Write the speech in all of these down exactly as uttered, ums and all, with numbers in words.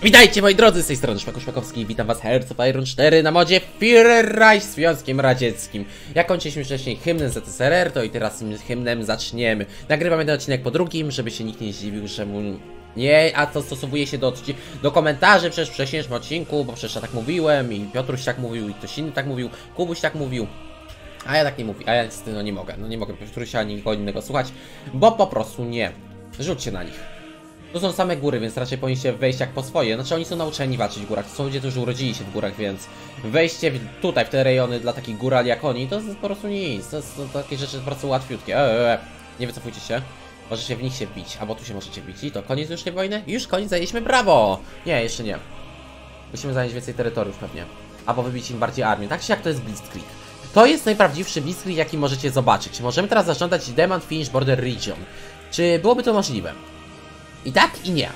Witajcie moi drodzy, z tej strony Szpaku Szpakowski, witam was Hearts of Iron cztery na modzie Führerreich z Związkiem Radzieckim. Jak kończyliśmy wcześniej hymnem Z S R R, to i teraz tym hymnem zaczniemy. Nagrywamy ten odcinek po drugim, żeby się nikt nie zdziwił, że mu nie, a to stosowuje się do, do komentarzy przecież w wcześniejszym odcinku, bo przecież ja tak mówiłem i Piotruś tak mówił i ktoś inny tak mówił, Kubuś tak mówił. A ja tak nie mówię, a ja niestety no nie mogę, no nie mogę Piotrusia ani nikogo innego słuchać, bo po prostu nie. Rzućcie na nich. To są same góry, więc raczej powinniście wejść jak po swoje. Znaczy oni są nauczeni walczyć w górach. To są ludzie, którzy urodzili się w górach, więc wejście w, tutaj w te rejony dla takich górali jak oni, to jest po prostu nic. To, jest, to takie rzeczy po prostu łatwiutkie. Eee, nie wycofujcie się. Możecie w nich się bić, albo tu się możecie bić. I to koniec już tej wojny? Już koniec, zajęliśmy, brawo! Nie, jeszcze nie. Musimy zająć więcej terytoriów pewnie. Albo wybić im bardziej armię. Tak czy jak to jest Blitzkrieg. To jest najprawdziwszy Blitzkrieg, jaki możecie zobaczyć. Możemy teraz zażądać Demand Finish Border Region. Czy byłoby to możliwe? I tak, i nie.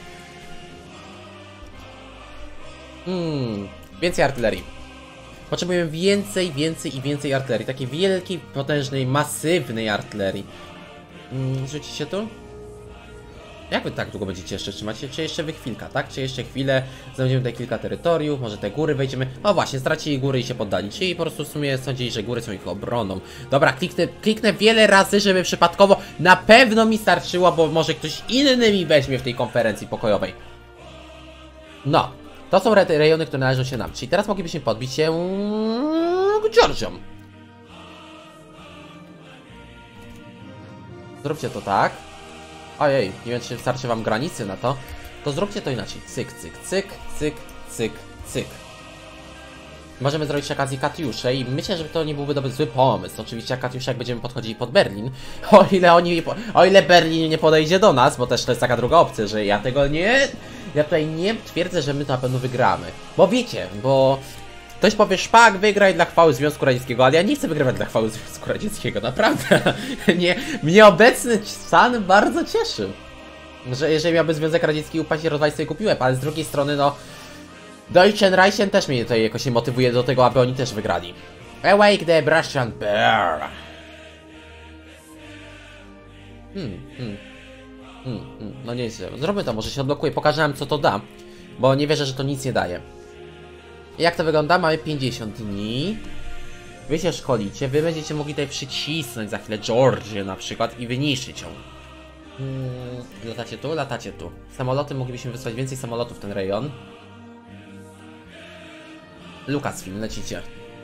Hmm, więcej artylerii. Potrzebujemy więcej, więcej i więcej artylerii. Takiej wielkiej, potężnej, masywnej artylerii. Hmm, rzucicie się tu? Jak wy tak długo będziecie jeszcze trzymać? Czy jeszcze wy chwilka, tak? Czy jeszcze chwilę? Znajdziemy tutaj kilka terytoriów, może te góry wejdziemy. O właśnie, stracili góry i się poddali. Czyli po prostu w sumie sądzili, że góry są ich obroną. Dobra, kliknę, kliknę wiele razy, żeby przypadkowo na pewno mi starczyło, bo może ktoś inny mi weźmie w tej konferencji pokojowej. No, to są re rejony, które należą się nam. Czyli teraz moglibyśmy podbić się Georgią. Zróbcie to tak. Ojej, nie wiem, czy starczy wam granicy na to. To zróbcie to inaczej. Cyk, cyk, cyk, cyk, cyk, cyk. Możemy zrobić przy okazji Katiusze i myślę, że to nie byłby dobry zły pomysł. Oczywiście jak Katiusze, jak będziemy podchodzili pod Berlin. O ile oni, o ile Berlin nie podejdzie do nas, bo też to jest taka druga opcja, że ja tego nie... Ja tutaj nie twierdzę, że my to na pewno wygramy. Bo wiecie, bo... Ktoś powie, Szpak, wygraj dla chwały Związku Radzieckiego, ale ja nie chcę wygrywać dla chwały Związku Radzieckiego, naprawdę. nie, mnie obecny stan bardzo cieszy. Że jeżeli miałby Związek Radziecki upaść i rozwalić sobie kupiłem, ale z drugiej strony, no... Deutschen Reichen też mnie tutaj jakoś motywuje do tego, aby oni też wygrali. Awake the Russian Bear. Hmm, hmm. Hmm, hmm, no nieźle. Zróbmy to, może się odblokuje, pokażę nam co to da. Bo nie wierzę, że to nic nie daje. Jak to wygląda? Mamy pięćdziesiąt dni. Wy się szkolicie, wy będziecie mogli tutaj przycisnąć za chwilę Georgię na przykład i wyniszczyć ją. Hmm, latacie tu? Latacie tu. Samoloty, moglibyśmy wysłać więcej samolotów w ten rejon. Lucasfilm, lecicie.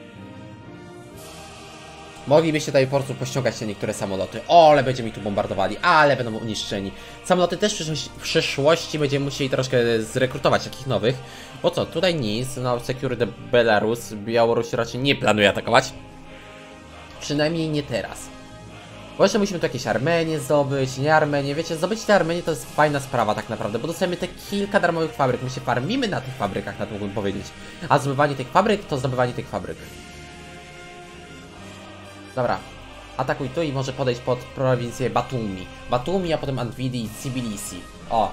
Moglibyście tutaj po prostu pościągać te niektóre samoloty. O, ale będziemy ich tu bombardowali, ale będą uniszczeni. Samoloty też w przyszłości, w przyszłości będziemy musieli troszkę zrekrutować takich nowych. Bo co, tutaj nic, no Security Belarus, Białoruś raczej nie planuje atakować. Przynajmniej nie teraz. Bo jeszcze musimy tu jakieś Armenię zdobyć, nie Armenię. Wiecie, zdobyć te Armenię to jest fajna sprawa tak naprawdę, bo dostajemy te kilka darmowych fabryk. My się farmimy na tych fabrykach, na to mógłbym powiedzieć. A zdobywanie tych fabryk to zdobywanie tych fabryk. Dobra, atakuj tu i może podejść pod prowincję Batumi. Batumi, a potem Anvidi i Tbilisi. O!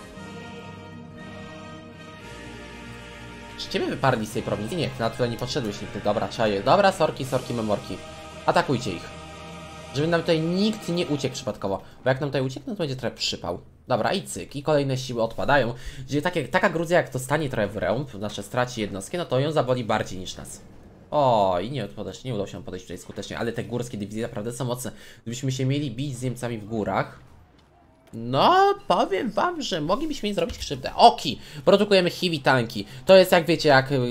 Czy ciebie wyparli z tej prowincji? Nie, na tyle nie podszedłeś nigdy. Dobra, czaję. Dobra, sorki, sorki, memorki. Atakujcie ich. Żeby nam tutaj nikt nie uciekł przypadkowo. Bo jak nam tutaj uciekną, to będzie trochę przypał. Dobra, i cyk. I kolejne siły odpadają. Czyli takie, taka Gruzja, jak to stanie trochę w ręb, nasze straci jednostki, no to ją zaboli bardziej niż nas. O, i nie, podejść, nie udało się podejść tutaj skutecznie, ale te górskie dywizje naprawdę są mocne. Gdybyśmy się mieli bić z Niemcami w górach, no, powiem wam, że moglibyśmy im zrobić krzywdę. Oki! Produkujemy heavy tanki. To jest jak wiecie, jak... Mm,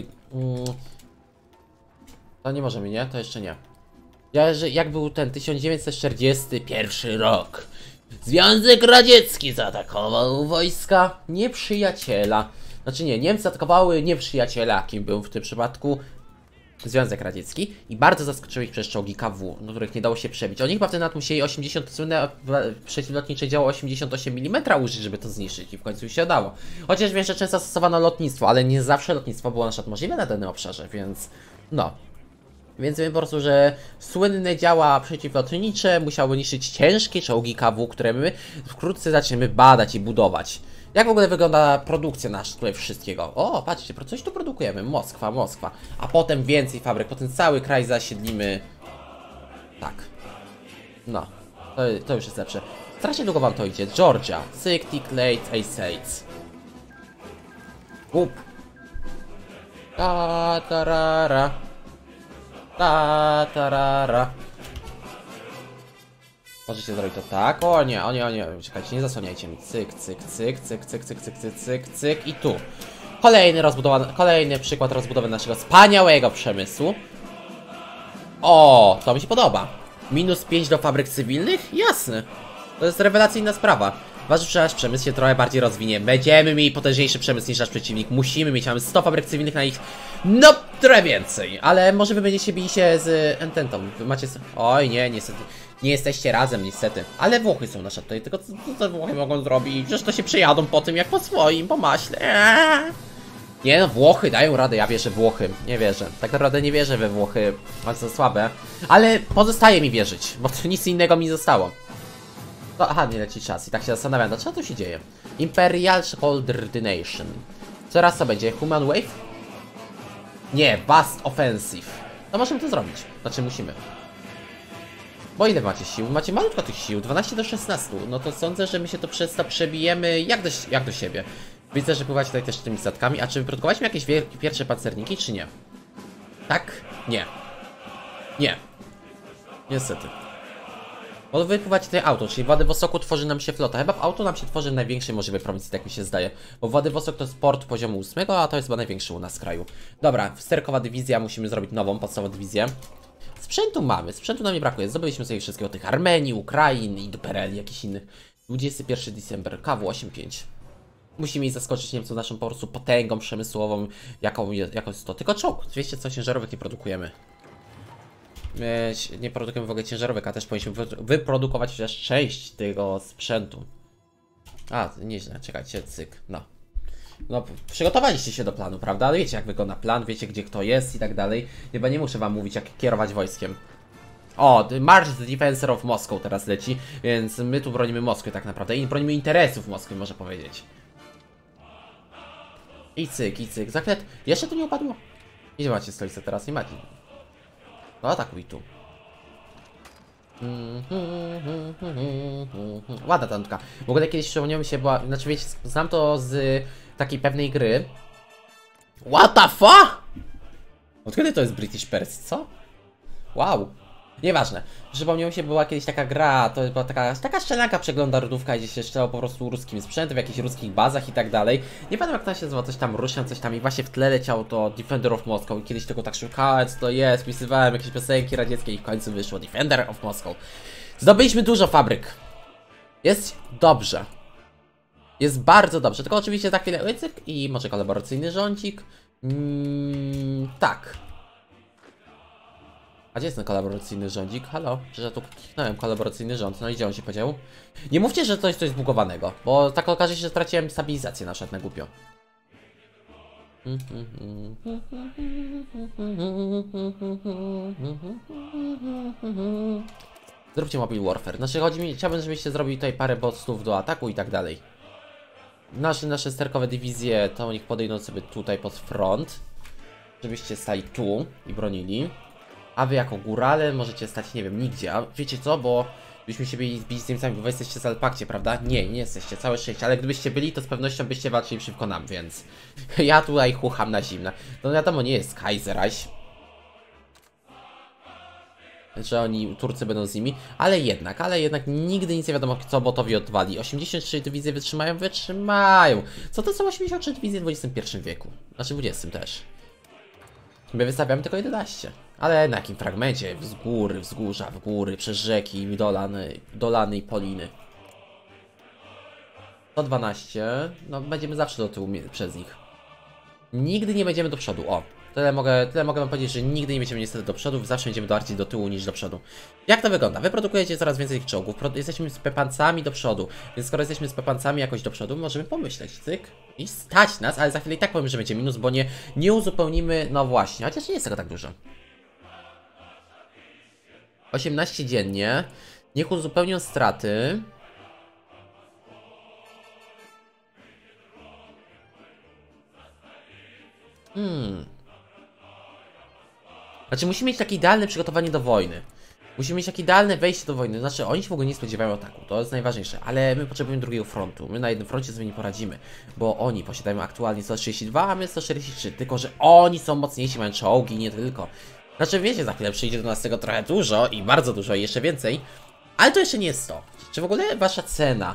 to nie możemy, nie? To jeszcze nie. Ja, że jak był ten tysiąc dziewięćset czterdziesty pierwszy rok. Związek Radziecki zaatakował wojska nieprzyjaciela. Znaczy nie, Niemcy atakowały nieprzyjaciela, kim był w tym przypadku Związek Radziecki i bardzo zaskoczyły ich przez czołgi K W, do których nie dało się przebić. Oni chyba wtedy nawet musieli osiemdziesiąt, słynne przeciwlotnicze działo osiemdziesiąt osiem milimetrów użyć, żeby to zniszczyć i w końcu się udało. Chociaż wiem, że często stosowano lotnictwo, ale nie zawsze lotnictwo było na przykład możliwe na danym obszarze, więc no. Więc wiem po prostu, że słynne działa przeciwlotnicze musiały niszczyć ciężkie czołgi K W, które my wkrótce zaczniemy badać i budować. Jak w ogóle wygląda produkcja nasza tutaj wszystkiego? O, patrzcie, coś tu produkujemy. Moskwa, Moskwa. A potem więcej fabryk, potem cały kraj zasiedlimy. Tak. No, to, to już jest lepsze. Strasznie długo wam to idzie. Georgia, Cyk, Tick, Late, Ace. Łup. Ta tarara. Ta tarara. Możecie zrobić to tak. O nie, o nie, o nie. Czekajcie, nie zasłaniajcie mi. Cyk, cyk, cyk, cyk, cyk, cyk, cyk, cyk, cyk, cyk. I tu. Kolejny rozbudowany, kolejny przykład rozbudowy naszego wspaniałego przemysłu. O, to mi się podoba. Minus pięć do fabryk cywilnych? Jasne. To jest rewelacyjna sprawa. Ważne, że nasz przemysł się trochę bardziej rozwinie. Będziemy mieli potężniejszy przemysł niż nasz przeciwnik. Musimy mieć, mamy sto fabryk cywilnych na ich. No, trochę więcej. Ale może wy będziecie bili się z Ententą. Wy macie... Oj, nie, niestety. Nie jesteście razem, niestety. Ale Włochy są nasze tutaj. Tylko co, co te Włochy mogą zrobić? Przecież to się przejadą po tym, jak po swoim, po maśle. Eee. Nie no, Włochy dają radę, ja wierzę w Włochy. Nie wierzę. Tak naprawdę nie wierzę we Włochy. Bardzo słabe. Ale pozostaje mi wierzyć, bo to nic innego mi zostało. No, aha, nie leci czas. I tak się zastanawiam, dlaczego to się dzieje? Imperial Coordination. Co raz co będzie? Human Wave? Nie, Vast Offensive. No możemy to zrobić. Znaczy musimy. Bo ile macie sił? Macie malutko tych sił. dwanaście do szesnastu. No to sądzę, że my się to przez to przebijemy jak do, jak do siebie. Widzę, że pływacie tutaj też tymi statkami. A czy wyprodukowaliśmy jakieś pierwsze pancerniki, czy nie? Tak? Nie. Nie. Niestety. Bo wypływacie tutaj auto, czyli w Władywostoku tworzy nam się flota. Chyba w auto nam się tworzy największej możliwej prowincji, tak mi się zdaje. Bo Władywostok to jest port poziomu ósmego, a to jest chyba największy u nas w kraju. Dobra, sterkowa dywizja, musimy zrobić nową, podstawową dywizję. Sprzętu mamy, sprzętu nam nie brakuje. Zdobyliśmy sobie wszystkiego tych Armenii, Ukrain i Dupereli, jakichś innych. dwudziestego pierwszego decembra, K W osiemdziesiąt pięć. Musimy jej zaskoczyć Niemców naszą po prostu potęgą przemysłową, jaką jest, jaką jest to. Tylko czołg, dwieście co ciężarówek nie produkujemy. My nie produkujemy w ogóle ciężarówek, a też powinniśmy wyprodukować chociaż część tego sprzętu. A, nieźle, czekajcie, cyk, no. No, przygotowaliście się do planu, prawda? Ale wiecie jak wygląda plan, wiecie gdzie kto jest i tak dalej. Chyba nie muszę wam mówić jak kierować wojskiem. O, March the Defensor of Moscow teraz leci, więc my tu bronimy Moskwy tak naprawdę i bronimy interesów Moskwy, może powiedzieć. I cyk, i cyk, zaklet. Jeszcze to nie upadło? Gdzie macie stolicę teraz? Nie macie. No atakuj tu. Ładna tantka. W ogóle kiedyś przypomniałem się, bo znaczy wiecie, znam to z takiej pewnej gry. What the fuck? Od kiedy to jest British Pers, co? Wow. Nieważne. Przypomniał się, była kiedyś taka gra, to była taka, taka strzelanka przeglądarówka, gdzie się strzelało po prostu ruskim sprzętem, w jakichś ruskich bazach i tak dalej. Nie pamiętam jak to się nazywa, coś tam Russian, coś tam i właśnie w tle leciało to Defender of Moscow i kiedyś tego tak szukałem, co to jest, wpisywałem jakieś piosenki radzieckie i w końcu wyszło Defender of Moscow. Zdobyliśmy dużo fabryk. Jest dobrze. Jest bardzo dobrze, tylko oczywiście za chwilę łycyk i może kolaboracyjny rządzik. Mm, tak. A gdzie jest ten kolaboracyjny rządzik? Halo? Przecież ja tu kliknąłem kolaboracyjny rząd, no i gdzie on się podział? Nie mówcie, że to jest coś zbugowanego, bo tak okaże się, że straciłem stabilizację na przykład na głupio. Zróbcie Mobile Warfare. Znaczy chodzi mi, chciałbym, żebyście zrobili tutaj parę boostów do ataku i tak dalej. Nasze, nasze sterkowe dywizje, to niech podejdą sobie tutaj pod front. Żebyście stali tu i bronili. A wy jako górale możecie stać, nie wiem, nigdzie. A wiecie co, bo byśmy się byli zbić z Niemcami, bo wy jesteście z Alpakcie, prawda? Nie, nie jesteście, całe szczęście. Ale gdybyście byli, to z pewnością byście walczyli przeciwko nam, więc ja tutaj chucham na zimne. No wiadomo, nie jest Kaiserreich, że oni, Turcy będą z nimi, ale jednak, ale jednak nigdy nic nie wiadomo co botowi odwali. osiemdziesiąt trzy dywizje wytrzymają? Wytrzymają. Co to są osiemdziesiąt trzy dywizje w dwudziestym pierwszym wieku? Znaczy w dwudziestym też. My wystawiamy tylko jedenaście. Ale na jakim fragmencie? Wzgóry, wzgórza, w góry, przez rzeki, dolany, dolany i poliny. sto dwanaście. No będziemy zawsze do tyłu przez nich. Nigdy nie będziemy do przodu. O, tyle mogę, tyle mogę wam powiedzieć, że nigdy nie będziemy niestety do przodu. Zawsze będziemy bardziej do tyłu niż do przodu. Jak to wygląda? Wy produkujecie coraz więcej tych czołgów. Jesteśmy z pepancami do przodu. Więc skoro jesteśmy z pepancami jakoś do przodu, możemy pomyśleć, cyk. I stać nas, ale za chwilę i tak powiem, że będzie minus, bo nie, nie uzupełnimy, no właśnie, chociaż nie jest tego tak dużo. osiemnaście dziennie. Niech uzupełnią straty. Hmm. Znaczy musimy mieć takie idealne przygotowanie do wojny. Musimy mieć jak idealne wejście do wojny. Znaczy, oni się w ogóle nie spodziewają ataku, to jest najważniejsze. Ale my potrzebujemy drugiego frontu. My na jednym froncie sobie nie poradzimy. Bo oni posiadają aktualnie sto trzydzieści dwa, a my sto czterdzieści trzy. Tylko, że oni są mocniejsi, mają czołgi, nie tylko. Znaczy, wiecie, za chwilę przyjdzie do nas tego trochę dużo i bardzo dużo i jeszcze więcej. Ale to jeszcze nie jest to. Czy w ogóle wasza cena...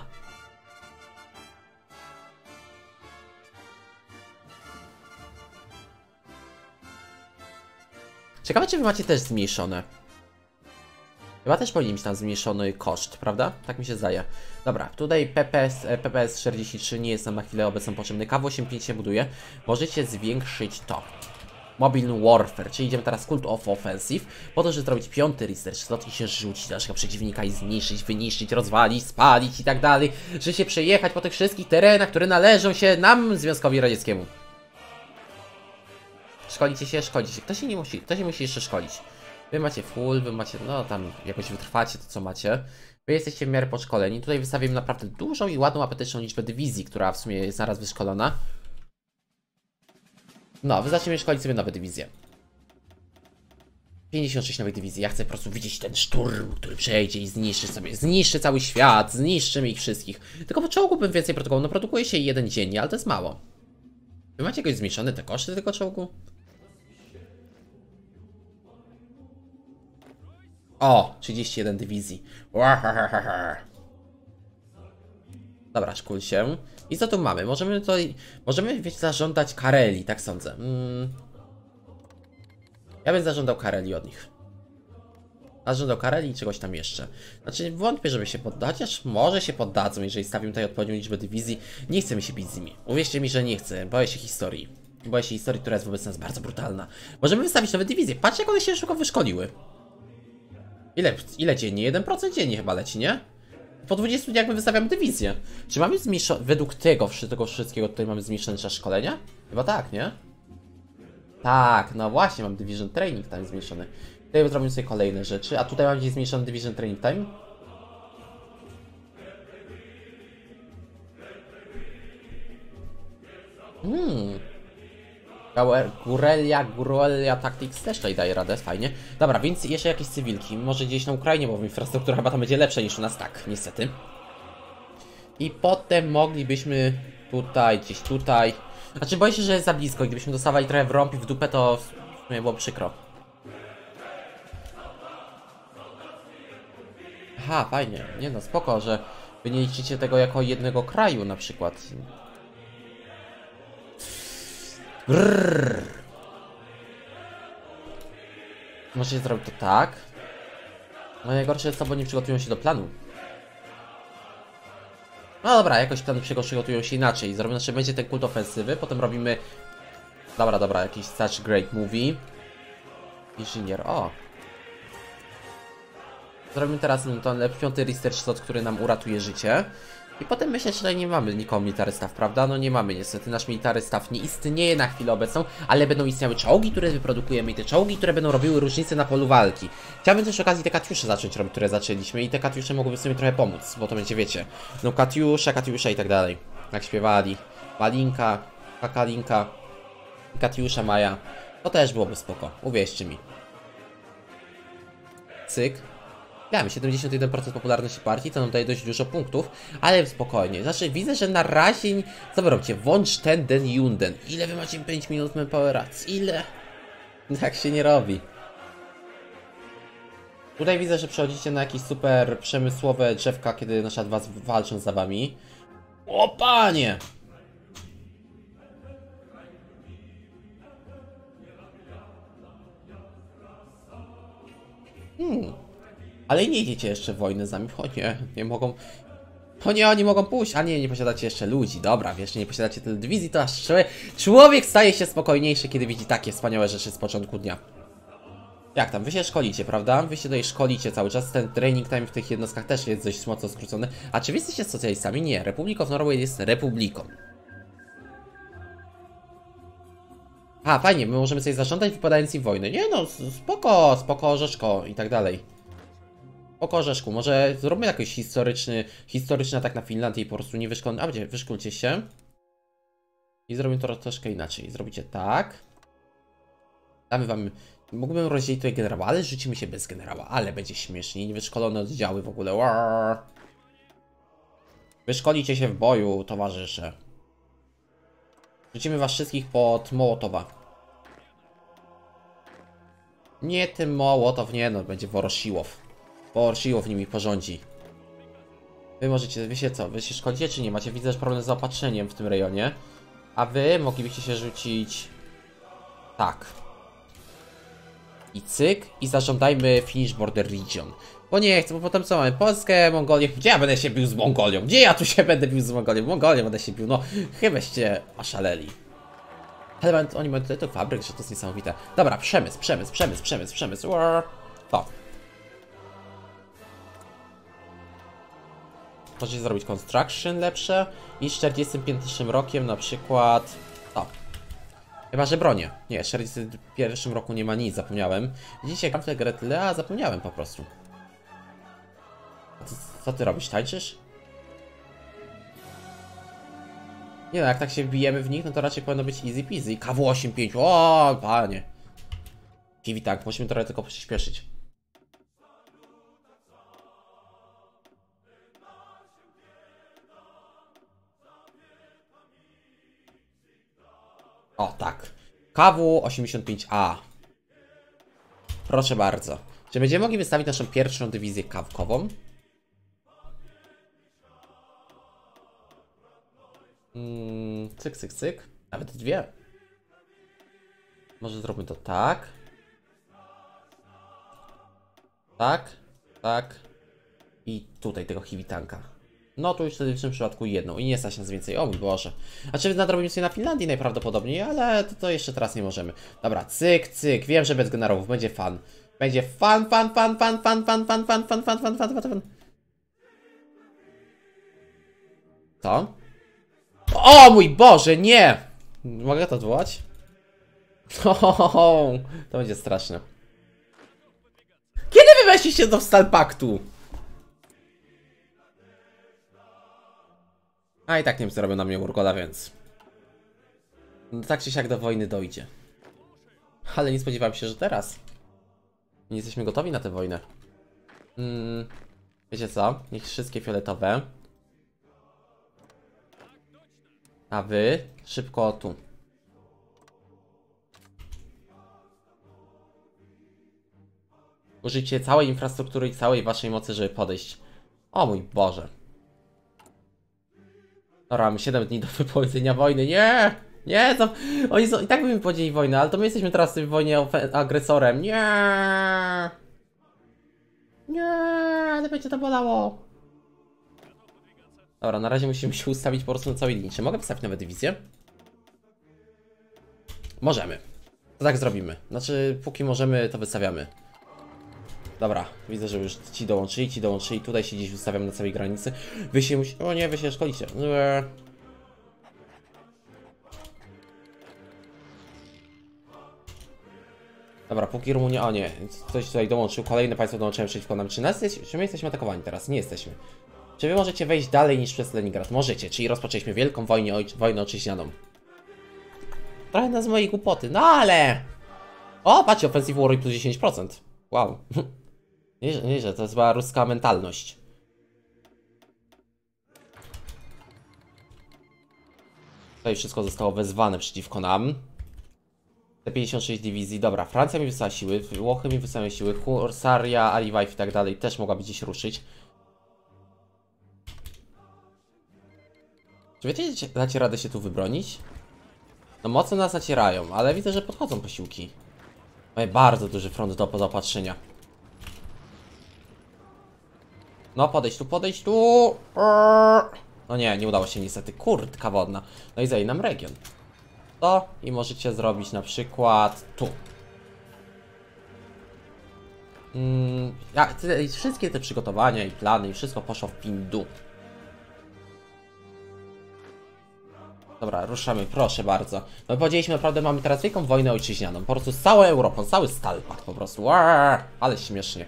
Ciekawe, czy wy macie też zmniejszone. Chyba też powinien mieć tam zmniejszony koszt, prawda? Tak mi się zdaje. Dobra, tutaj P P S, P P S czterdzieści trzy nie jest nam na chwilę obecną potrzebny. K W osiemdziesiąt pięć się buduje. Możecie zwiększyć to. Mobile Warfare, czyli idziemy teraz Cult of Offensive, po to, żeby zrobić piąty research slot i się rzucić do naszego przeciwnika i zniszczyć, wyniszczyć, rozwalić, spalić i tak dalej, że się przejechać po tych wszystkich terenach, które należą się nam, Związkowi Radzieckiemu. Szkolicie się, szkolicie się. Kto się nie musi, kto się musi jeszcze szkolić? Wy macie full, wy macie, no tam jakoś wytrwacie to co macie. Wy jesteście w miarę podszkoleni. Tutaj wystawiam naprawdę dużą i ładną, apetyczną liczbę dywizji, która w sumie jest zaraz wyszkolona. No, wy zaczniemy szkolić sobie nowe dywizje. pięćdziesiąt sześć nowych dywizji. Ja chcę po prostu widzieć ten szturm, który przejdzie i zniszczy sobie, zniszczy cały świat, zniszczymy ich wszystkich. Tylko po czołgu bym więcej protokołów. No produkuje się jeden dziennie, ale to jest mało. Wy macie jakoś zmniejszone te koszty tego czołgu? O, trzydzieści jeden dywizji. Dobra, szkól się. I co tu mamy? Możemy tutaj, możemy wiecie, zażądać Kareli, tak sądzę. Mm. Ja bym zażądał Kareli od nich. Zażądał Kareli i czegoś tam jeszcze. Znaczy wątpię, żeby się poddać, chociaż może się poddadzą, jeżeli stawiam tutaj odpowiednią liczbę dywizji. Nie chcę mi się bić z nimi. Uwierzcie mi, że nie chcę. Boję się historii. Boję się historii, która jest wobec nas bardzo brutalna. Możemy wystawić nowe dywizje. Patrzcie, jak one się szybko wyszkoliły. Ile, ile dziennie? jeden procent dziennie chyba leci, nie? Po dwudziestu dniach my wystawiamy dywizję. Czy mamy zmniejszone, według tego, tego wszystkiego tutaj mamy zmniejszony czas szkolenia? Chyba tak, nie? Tak, no właśnie, mam Division Training Time zmniejszony. Tutaj zrobimy sobie kolejne rzeczy, a tutaj mam gdzieś zmniejszony Division Training Time. Hmm. Guerrilla, Guerrilla Tactics też tutaj daje radę, fajnie. Dobra, więc jeszcze jakieś cywilki, może gdzieś na Ukrainie, bo infrastruktura chyba tam będzie lepsza niż u nas, tak, niestety. I potem moglibyśmy tutaj, gdzieś tutaj. Znaczy boję się, że jest za blisko i gdybyśmy dostawali trochę w rąb i w dupę, to w sumie było przykro. Aha, fajnie, nie no, spoko, że wy nie liczycie tego jako jednego kraju na przykład. Brrr. Możecie zrobić to tak. No najgorsze jest to, bo nie przygotują się do planu. No dobra, jakoś plany przygotują się inaczej. Zrobimy, znaczy będzie ten kult ofensywy, potem robimy... Dobra, dobra, jakiś such great movie. Inżynier, o. Zrobimy teraz ten piąty research slot, który nam uratuje życie. I potem myślę, że tutaj nie mamy nikogo military staff, prawda? No nie mamy niestety, nasz military staff nie istnieje na chwilę obecną, ale będą istniały czołgi, które wyprodukujemy i te czołgi, które będą robiły różnicę na polu walki. Chciałbym też okazji te Katiusze zacząć robić, które zaczęliśmy i te Katiusze mogłyby sobie trochę pomóc, bo to będzie, wiecie, no Katiusza, Katiusza i tak dalej. Jak śpiewali. Malinka, Kakalinka, Katiusza, Maja. To też byłoby spoko, uwierzcie mi. Cyk. Mamy siedemdziesiąt jeden procent popularności partii, to nam daje dość dużo punktów, ale spokojnie. Znaczy widzę, że na razie... Co wy robicie? Włącz ten, den, junden. Ile wy macie pięć minut manpowerac? Ile? Tak się nie robi. Tutaj widzę, że przechodzicie na jakieś super przemysłowe drzewka, kiedy nasza was walczą za wami. O panie! Hmm. Ale nie idziecie jeszcze w wojnę z nami. O nie, nie mogą... O nie, oni mogą pójść. A nie, nie posiadacie jeszcze ludzi. Dobra, wiesz, nie posiadacie tyle dywizji, to aż człowiek staje się spokojniejszy, kiedy widzi takie wspaniałe rzeczy z początku dnia. Jak tam? Wy się szkolicie, prawda? Wy się tutaj szkolicie cały czas. Ten training time w tych jednostkach też jest dość mocno skrócony. A czy wy jesteście socjalistami? Nie. Republic of Norway jest republiką. A, fajnie, my możemy sobie zażądać wypadając im wojny. Nie no, spoko, spoko, orzeszko i tak dalej. Oko orzeszku, może zróbmy jakiś historyczny, historyczny atak na Finlandię i po prostu nie wyszkolmy. A będzie, wyszkolcie się. I zrobimy to troszkę inaczej. Zrobicie tak. Damy wam Mógłbym rozdzielić tutaj generała, ale rzucimy się bez generała, ale będzie śmiesznie. Niewyszkolone oddziały w ogóle. Warr. Wyszkolicie się w boju, towarzysze. Rzucimy was wszystkich pod Mołotowa. Nie tym Mołotow, nie no, będzie Woroshiłow. Woroshiłow nimi porządzi. Wy możecie, wy się co, wy się szkolicie czy nie? Macie, widzę, że problem z zaopatrzeniem w tym rejonie. A wy moglibyście się rzucić... Tak. I cyk, i zażądajmy Finish Border Region. Bo nie chcę, bo potem co mamy? Polskę, Mongolię. Gdzie ja będę się bił z Mongolią? Gdzie ja tu się będę bił z Mongolią? W Mongolię będę się bił, no chybaście oszaleli. Ale oni mają tutaj to fabryk, że to jest niesamowite. Dobra, przemysł, przemysł, przemysł, przemysł, przemysł. To. Możecie zrobić construction lepsze i z czterdziestym pierwszym rokiem na przykład to. Chyba, że bronię. Nie, w czterdziestym pierwszym roku nie ma nic, zapomniałem. Widzicie, kample Gretlea, zapomniałem po prostu. A ty, co ty robisz, tańczysz? Nie no, jak tak się bijemy w nich, no to raczej powinno być easy peasy. K W osiemdziesiąt pięć, o panie. Kiwi tak, musimy trochę tylko przyspieszyć. O, tak. K W osiemdziesiąt pięć A. Proszę bardzo. Czy będziemy mogli wystawić naszą pierwszą dywizję kawkową? Mm, cyk, cyk, cyk. Nawet dwie. Może zróbmy to tak. Tak. Tak. I tutaj tego Hiwitanka. No tu już wtedy w tym przypadku jedną i nie stać nas więcej, o mój Boże. A czy nadrobimy sobie na Finlandii najprawdopodobniej, ale to, to jeszcze teraz nie możemy. Dobra, cyk, cyk, wiem, że bez generałów będzie fan. Będzie fan, fan, fan, fan, fan, fan, fan, fan, fan, fan, fan, fan, fan. Co? O mój Boże, nie! Mogę to odwołać? To będzie straszne. Kiedy wy weszliście do Stalpaktu? A i tak Niemcy robią na mnie Urgola, więc... No, tak czy siak do wojny dojdzie. Ale nie spodziewałem się, że teraz. Nie jesteśmy gotowi na tę wojnę. Hmm, wiecie co? Niech wszystkie fioletowe. A wy szybko tu. Użyjcie całej infrastruktury i całej waszej mocy, żeby podejść. O mój Boże. Dobra, mamy siedem dni do wypowiedzenia wojny. Nie! Nie! To... Oni są... I tak by mi powiedzieli wojnę, ale to my jesteśmy teraz w tej wojnie agresorem. Nie! Nie! Ale będzie to bolało. Dobra, na razie musimy się ustawić po prostu na całej linii. Czy mogę wystawić nowe dywizje? Możemy. To tak zrobimy. Znaczy, póki możemy, to wystawiamy. Dobra, widzę, że już ci dołączyli, ci dołączyli. Tutaj się gdzieś ustawiam na całej granicy. Wy się musi... O nie, wy się szkolicie. Eee. Dobra, póki Rumunia... O nie, ktoś tutaj dołączył. Kolejne państwo dołączyłem przeciwko nam. Czy, nas jest... Czy my jesteśmy atakowani teraz? Nie jesteśmy. Czy wy możecie wejść dalej niż przez Leningrad? Możecie, czyli rozpoczęliśmy wielką wojnę, oj... wojnę ojczyźnianą. Trochę na z mojej głupoty, no ale... O, patrzcie, Offensive War plus dziesięć procent. Wow. Nieźle, nieźle, to jest była ruska mentalność. Tutaj wszystko zostało wezwane przeciwko nam. Te pięćdziesiąt sześć dywizji, dobra, Francja mi wysłała siły, Włochy mi wysłały siły, Kursaria, Aliwajf i tak dalej też mogłaby gdzieś ruszyć. Czy wiecie, że dacie radę się tu wybronić? No mocno nas nacierają, ale widzę, że podchodzą posiłki. Mamy bardzo duży front do zaopatrzenia. No podejdź tu, podejdź tu. No nie, nie udało się niestety. Kurtka wodna. No i zajmij nam region. To i możecie zrobić na przykład tu. Mm, ja, te, wszystkie te przygotowania i plany i wszystko poszło w pindu. Dobra, ruszamy, proszę bardzo. No powiedzieliśmy, naprawdę mamy teraz wielką wojnę ojczyźnianą. Po prostu z całą Europą, cały Stalpakt po prostu. Uaa, ale śmiesznie.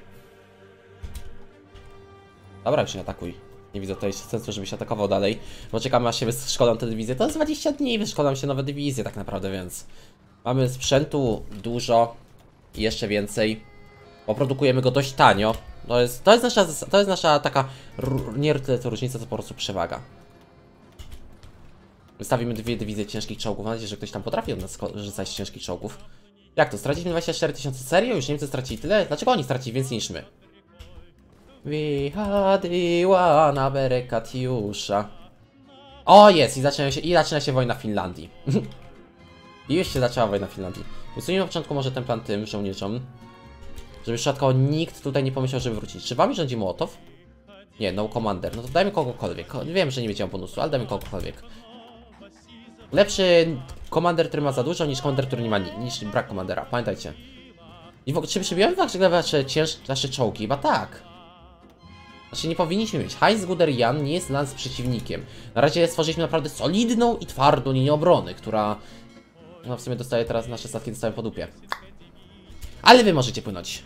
Dobra, już nie atakuj. Nie widzę tutaj sensu, żebyś atakował dalej. Bo czekamy, aż się wyszkolą te dywizje. To jest dwadzieścia dni, wyszkolą się nowe dywizje tak naprawdę, więc... Mamy sprzętu dużo. i jeszcze więcej. Poprodukujemy go dość tanio. To jest, to jest nasza, to jest nasza taka, nie tyle to różnica, to po prostu przewaga. Wystawimy dwie dywizje ciężkich czołgów. Mam nadzieję, że ktoś tam potrafi od nas rzucać ciężkich czołgów. Jak to? Straciliśmy dwadzieścia cztery tysiące? Serio? Już Niemcy stracili tyle? Dlaczego oni stracili więcej niż my? Wychadyła na berek Katiusza. O, jest! I zaczyna się, i zaczyna się wojna w Finlandii. I już się zaczęła wojna w Finlandii. Usunijmy na początku może ten plan tym żołnierzom, żeby przypadkowo nikt tutaj nie pomyślał, żeby wrócić. Czy wami rządzi Mołotow? Nie, no commander. No to dajmy kogokolwiek. Wiem, że nie będzie miał bonusu, ale dajmy kogokolwiek. Lepszy komander, który ma za dużo, niż komander, który nie ma, niż brak komandera. Pamiętajcie. I w ogóle, czy przybijamy wasze ciężkie nasze czołgi? Chyba tak. Znaczy nie powinniśmy mieć. Heinz Guderian nie jest dla nas przeciwnikiem. Na razie stworzyliśmy naprawdę solidną i twardą linię obrony, która... No w sumie dostaje teraz, nasze statki dostają po dupie. Ale wy możecie płynąć.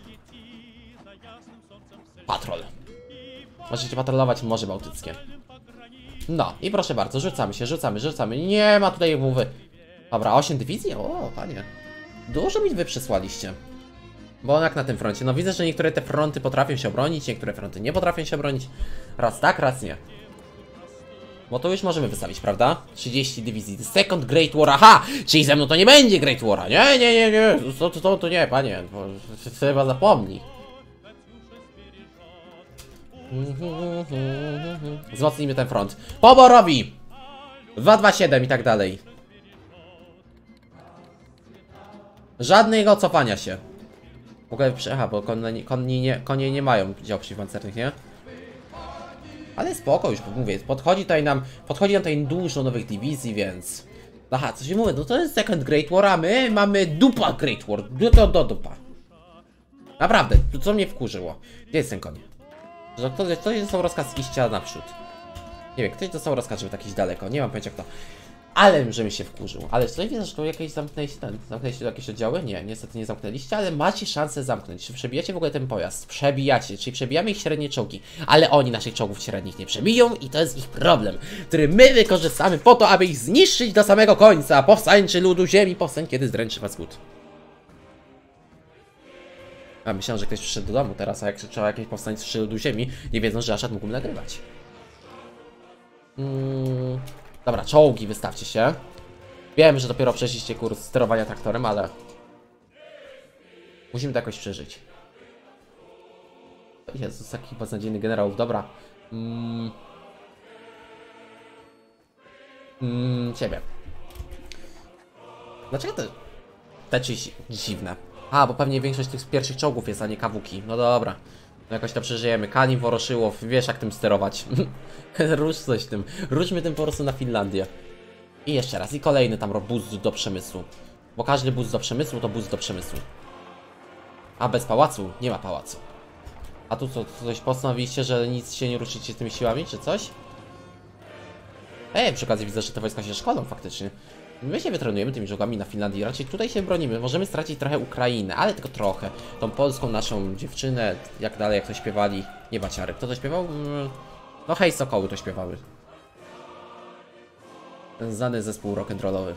Patrol. Możecie patrolować Morze Bałtyckie. No i proszę bardzo, rzucamy się, rzucamy, rzucamy. Nie ma tutaj mowy. Dobra, osiem dywizji? O, panie. Dużo mi wy przysłaliście. Bo jak na tym froncie? No widzę, że niektóre te fronty potrafią się obronić, niektóre fronty nie potrafią się obronić. Raz tak, raz nie. Bo to już możemy wystawić, prawda? trzydzieści dywizji. The Second Great War. Aha! Czyli ze mną to nie będzie Great War'a. Nie, nie, nie, nie. To, to, to, to nie, panie. Bo chyba zapomnij. Wzmocnijmy ten front. Poborowi! dwa dwa siedem i tak dalej. Żadnego cofania się. Mogę przejechać, bo konni, konni nie, konie nie mają dział przeciwpancernych, nie? Ale spoko, już mówię, podchodzi tutaj nam, podchodzi nam tutaj dużo nowych dywizji, więc... Aha, co się mówi, no to jest Second Great War, a my mamy dupa Great War, do, do, do dupa. Naprawdę, to co mnie wkurzyło. Gdzie jest ten koń? Że ktoś, ktoś dostał rozkaz iścia naprzód. Nie wiem, ktoś dostał rozkaz, żeby tak iść daleko, nie mam pojęcia kto. Ale że mi się wkurzył. Ale tutaj widzę, że tu jakieś zamknęliście ten, zamknęliście jakieś oddziały? Nie, niestety nie zamknęliście, ale macie szansę zamknąć. Czy przebijacie w ogóle ten pojazd? Przebijacie, czyli przebijamy ich średnie czołgi. Ale oni naszych czołgów średnich nie przebiją i to jest ich problem, który my wykorzystamy po to, aby ich zniszczyć do samego końca. Powstańczy ludu ziemi, powstań, kiedy zdręczy was głód. A myślałem, że ktoś przyszedł do domu teraz, a jak krzyczał jakieś powstańczy ludu ziemi, nie wiedzą, że Aszad mógłbym nagrywać. Hmm... Dobra, czołgi wystawcie się. Wiem, że dopiero przeszliście kurs sterowania traktorem, ale... musimy to jakoś przeżyć. Jezus, taki beznadziejny generałów, dobra. Mm. Mm, ciebie. Dlaczego te... te czyś dziwne? A, bo pewnie większość tych pierwszych czołgów jest, a nie kawuki. No dobra. No jakoś to przeżyjemy. Kanin, Woroszyłow, wiesz jak tym sterować. Rusz coś tym. Ruszmy tym po prostu na Finlandię. I jeszcze raz. I kolejny tam boost do przemysłu. Bo każdy boost do przemysłu to boost do przemysłu. A bez pałacu nie ma pałacu. A tu co, coś postanowiliście, że nic się nie ruszycie tymi siłami, czy coś? Ej, przy okazji widzę, że te wojska się szkolą faktycznie. My się wytrenujemy tymi czołgami na Finlandii, raczej tutaj się bronimy. Możemy stracić trochę Ukrainę, ale tylko trochę. Tą polską naszą dziewczynę, jak dalej, jak to śpiewali. Nie Baciary. Kto to śpiewał? No hej, Sokoły to śpiewały. Ten znany zespół rock'n'rollowy.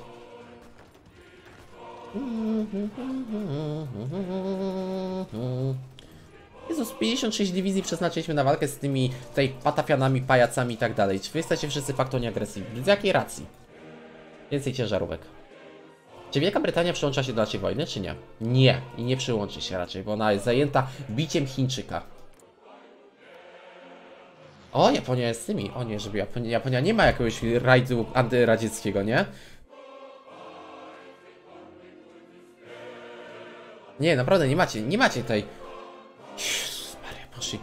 Jezus, pięćdziesiąt sześć dywizji przeznaczyliśmy na walkę z tymi tutaj patafianami, pajacami i tak dalej. Czy wy jesteście wszyscy faktonie agresywni? Z jakiej racji? Więcej ciężarówek. Czy Wielka Brytania przyłącza się do naszej wojny, czy nie? Nie. I nie przyłączy się raczej, bo ona jest zajęta biciem Chińczyka. O, Japonia jest z tymi. O nie, żeby Japonia, Japonia nie ma jakiegoś rajdu antyradzieckiego, nie? Nie, naprawdę nie macie, nie macie tej... Jezus Maria, poszli.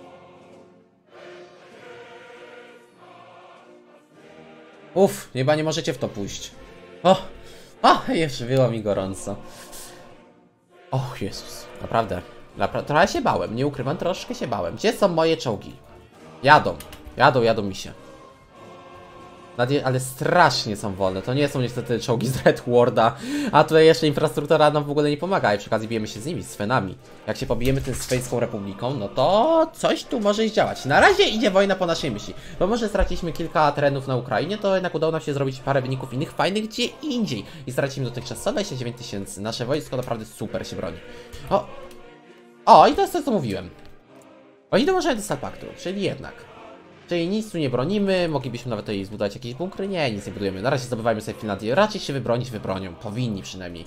Uff, chyba nie możecie w to pójść. O, o, jeszcze było mi gorąco. Och, Jezus, naprawdę, naprawdę, trochę się bałem, nie ukrywam, troszkę się bałem. Gdzie są moje czołgi? Jadą, jadą, jadą mi się. Ale strasznie są wolne, to nie są niestety czołgi z Red Warda, a tutaj jeszcze infrastruktura nam w ogóle nie pomaga i przy okazji bijemy się z nimi, z Fenami. Jak się pobijemy tym Sweńską Republiką, no to coś tu może iść działać. Na razie idzie wojna po naszej myśli, bo może straciliśmy kilka terenów na Ukrainie, to jednak udało nam się zrobić parę wyników innych fajnych gdzie indziej i stracimy dotychczas sto dwadzieścia dziewięć tysięcy. Nasze wojsko naprawdę super się broni. O, o i to jest to, co mówiłem. Oni dołączają do Stalpaktu, czyli jednak. Czyli nic tu nie bronimy, moglibyśmy nawet tutaj zbudować jakieś bunkry. Nie, nic nie budujemy. Na razie zdobywajmy sobie Finlandię. Raczej się wybronić wybronią. Powinni przynajmniej.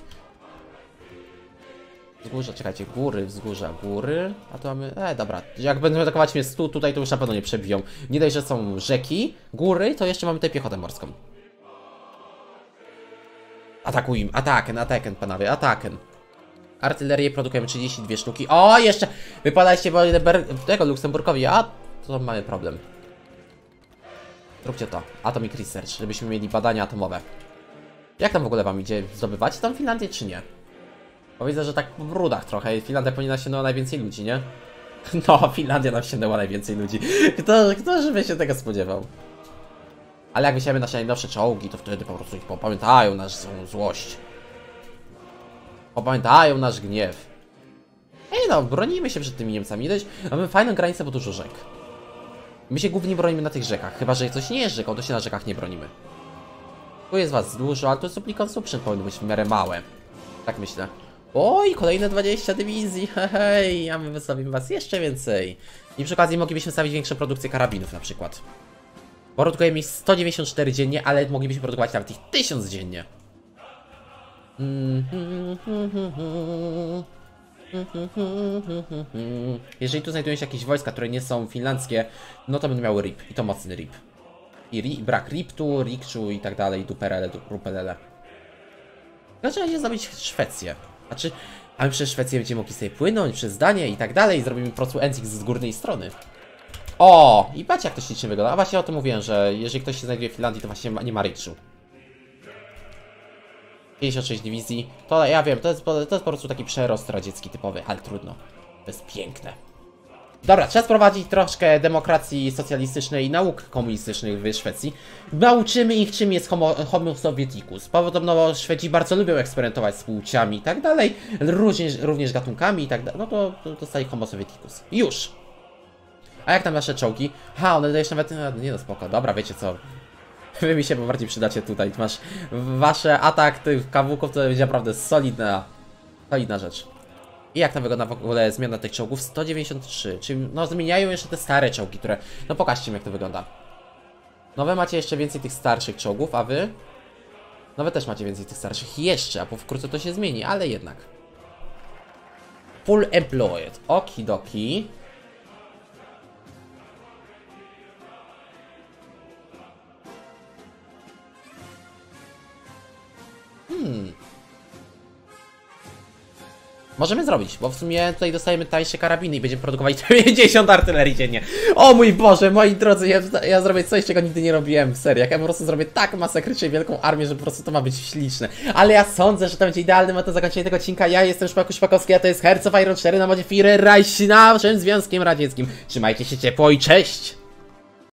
Wzgórza, czekajcie, góry, wzgórza, góry. A to mamy... E, dobra. Jak będą atakować mnie stu tutaj, to już na pewno nie przebiją. Nie daj, że są rzeki, góry, to jeszcze mamy tutaj piechotę morską. Atakuj im. Ataken, ataken, panowie, ataken. Artylerię produkujemy trzydzieści dwie sztuki. O, jeszcze! Wypadajcie bo tego Luksemburgowi, a to mamy problem. Zróbcie to. Atomic Research, żebyśmy mieli badania atomowe. Jak tam w ogóle wam idzie? Zdobywacie tam Finlandię czy nie? Bo widzę, że tak w rudach trochę. Finlandia powinna sięgnęła najwięcej ludzi, nie? No, Finlandia nam sięgnęła najwięcej ludzi. Kto, kto żeby się tego spodziewał? Ale jak wysiamy nasze najnowsze czołgi, to wtedy po prostu ich popamiętają naszą złość. Popamiętają nasz gniew. Ej no, bronimy się przed tymi Niemcami. Dość, mamy fajną granicę, bo dużo rzek. My się głównie bronimy na tych rzekach. Chyba że coś nie jest rzeką, to się na rzekach nie bronimy. Tu jest was dużo, ale to jest supply consumption, powinno być w miarę małe. Tak myślę. Oj, kolejne dwadzieścia dywizji, hej, a my wystawimy was jeszcze więcej. I przy okazji moglibyśmy stawić większą produkcję karabinów na przykład. Produkujemy ich sto dziewięćdziesiąt cztery dziennie, ale moglibyśmy produkować nawet ich tysiąc dziennie. Jeżeli tu znajdują się jakieś wojska, które nie są finlandzkie, no to będą miały R I P. I to mocny R I P. I ri brak Riptu, Rikczu i tak dalej, Duperele, Rupelele. Dlaczego nie zrobić Szwecję? Znaczy, a my przez Szwecję będziemy mogli sobie płynąć przez Danię i tak dalej i zrobimy po prostu Enzix z górnej strony. O! I patrzcie jak to ślicznie wygląda. A właśnie o tym mówiłem, że jeżeli ktoś się znajduje w Finlandii, to właśnie nie ma Rikczu. pięćdziesiąt sześć dywizji, to ja wiem, to jest, to jest po prostu taki przerost radziecki typowy, ale trudno. To jest piękne. Dobra, trzeba sprowadzić troszkę demokracji socjalistycznej i nauk komunistycznych w Szwecji. Nauczymy ich, czym jest homo, homo sovieticus. Podobno Szwedzi bardzo lubią eksperymentować z płciami i tak dalej, również, również gatunkami i tak dalej. No to, to dostali homo sovieticus. Już! A jak tam nasze czołgi? Ha, one dajesz nawet... Nie no spoko, dobra, wiecie co... Wy mi się bardziej przydacie tutaj. Masz wasze atak tych kawałków, to będzie naprawdę solidna, solidna rzecz. I jak tam wygląda w ogóle zmiana tych czołgów? sto dziewięćdziesiąt trzy, czyli no zmieniają jeszcze te stare czołgi, które... No pokażcie mi jak to wygląda. No wy macie jeszcze więcej tych starszych czołgów, a wy? No wy też macie więcej tych starszych jeszcze, a po wkrótce to się zmieni, ale jednak. Full employed, okidoki. Hmm. Możemy zrobić, bo w sumie tutaj dostajemy tańsze karabiny i będziemy produkować pięćdziesiąt artylerii dziennie. O mój Boże, moi drodzy, ja, ja zrobię coś, czego nigdy nie robiłem w serii. Jak ja po prostu zrobię tak masakrycznie wielką armię, że po prostu to ma być śliczne. Ale ja sądzę, że to będzie idealny moment na zakończenie tego odcinka. Ja jestem Szpaku Szpakowski, a to jest Hearts of Iron cztery na modzie Führer Reich z naszym Związkiem Radzieckim. Trzymajcie się ciepło i cześć!